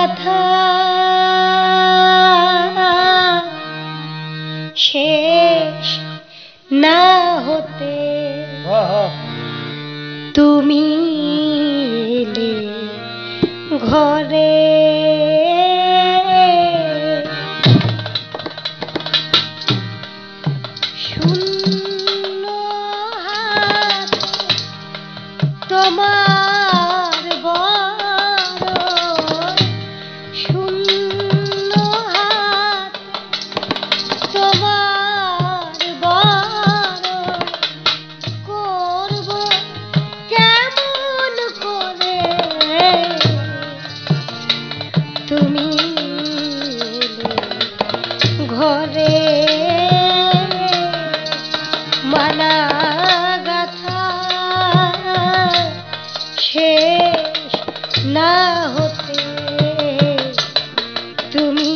গাথা শেষ না হতে তুমি এলে ঘরে শূন্য হাত তোমার বড় শূন্য হাত তোমার বড় করব কেমন করে তুমি ঘরে মালা গাথা শেষ না হতে তুমি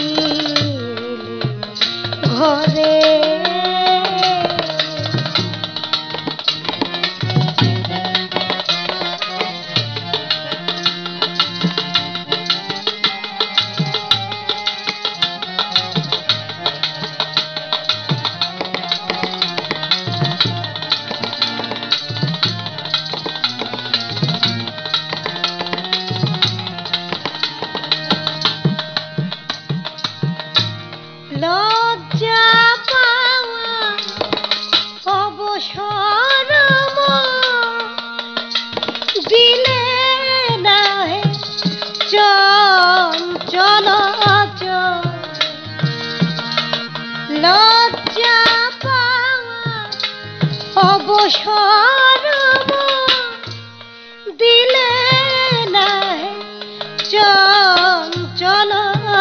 ঘরে লজ্জা পাওয়া অবসর দিলে না চঞ্চল লজ্জা পাওয়া অবসর দিলে না চঞ্চল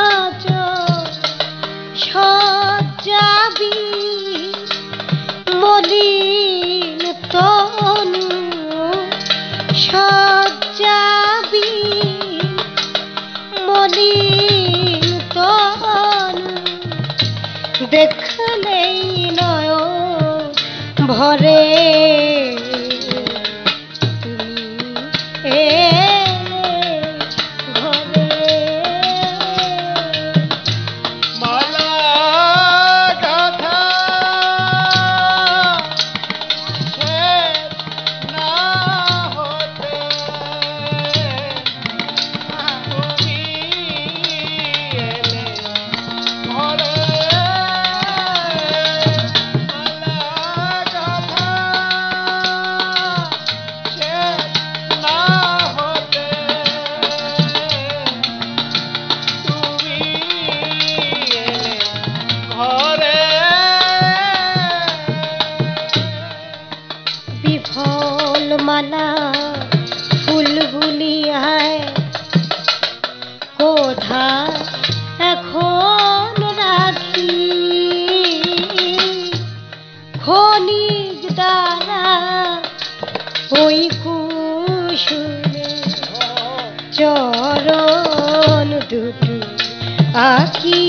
সজ্জাবি মলিন তনু সজ্জাবি মলিন তনু দেখলেই নয়ন ভরে মালা ফুলগুলি আয় কোথায় এখন রাখি ক্ষণিক দ্বারা ওই কুসুমে চরণ দুটি আঁকি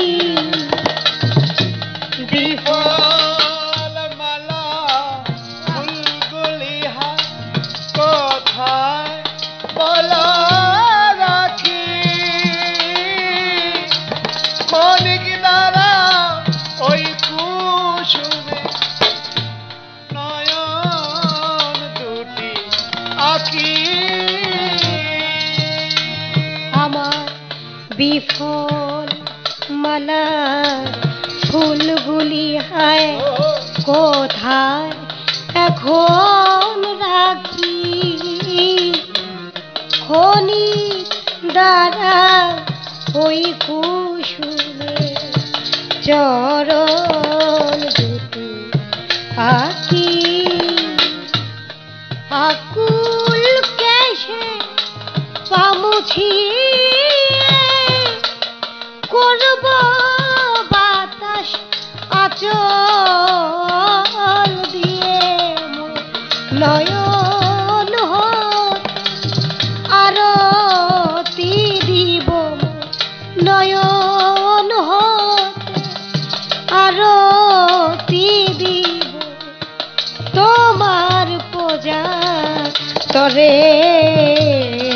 আমার বিফল মালা ফুলগুলি হায় কোথায় এখন রাখি ক্ষণিক দ্বারা ওই কুসুমে চরণ দুটি আঁকি আকুল কেশে পামুছি করব বাতাস আচল দিয়ে নয়ন আরতি দিব নয়ন আরতি দিব তোমার পূজা তরে